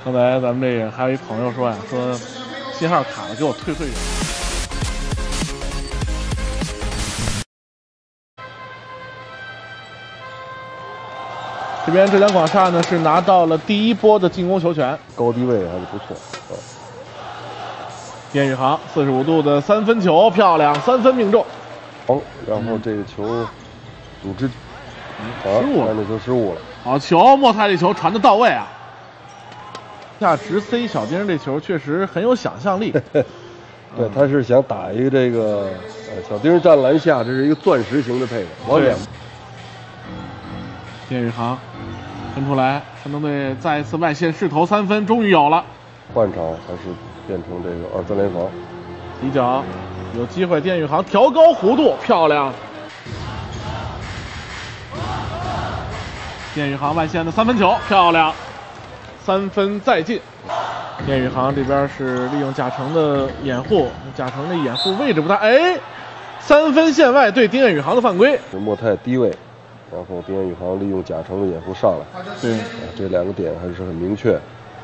刚才咱们这个还有一朋友说呀，说信号卡了，给我退会员。这边浙江广厦呢是拿到了第一波的进攻球权， 高低位还是不错。 边宇航45度的3分球，漂亮，3分命中。 好，然后这个球组织失误了， 那球失误了。 好球，莫泰这球传的到位啊！下直塞小丁这球确实很有想象力。 对，他是想打一个这个小丁站篮下，这是一个钻石型的配合，往远。 边宇航分出来，山东队再一次外线试投3分，终于有了。 换场还是变成这个2-3联防， 底角有机会，边宇航调高弧度，漂亮。边宇航外线的3分球，漂亮，3分再进。边宇航这边是利用贾成的掩护，贾成的掩护位置不大，哎，3分线外对丁彦雨航的犯规。 是莫泰低位，然后丁彦雨航利用贾成的掩护上来， 对， 这2个点还是很明确。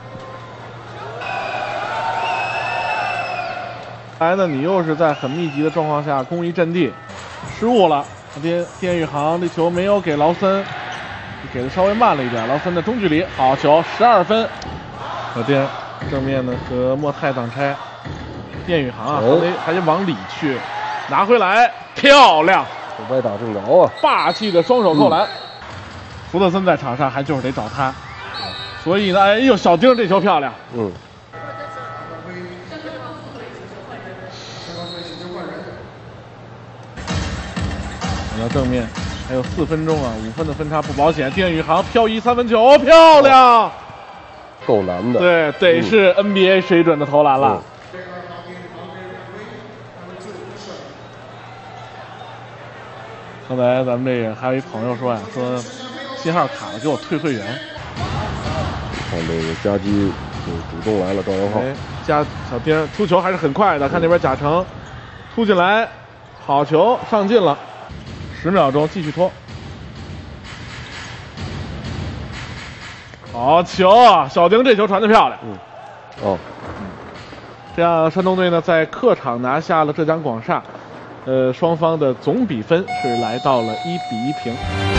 来呢，你又是在很密集的状况下攻一阵地，失误了。丁宇航这球没有给劳森，给的稍微慢了一点。劳森的中距离，好球，12分。小丁正面呢和莫泰挡拆，丁宇航啊，还得往里去，拿回来，漂亮， 歪打正着啊， 霸气的双手扣篮。福特森在场上还就是得找他，所以呢，哎呦，小丁这球漂亮。到正面还有4分钟啊，5分的分差不保险。丁宇航漂移3分球，漂亮， 够难的。 对，得是 NBA 水准的投篮了。刚才咱们这个还有一朋友说呀，说信号卡了，给我退会员。 看这个夹击就主动来了，赵元浩。 加小丁出球还是很快的，看这边贾成突进来，好球上进了。10秒钟继续拖，好球啊！小丁这球传得漂亮。这样山东队呢在客场拿下了浙江广厦，双方的总比分是来到了1-1平。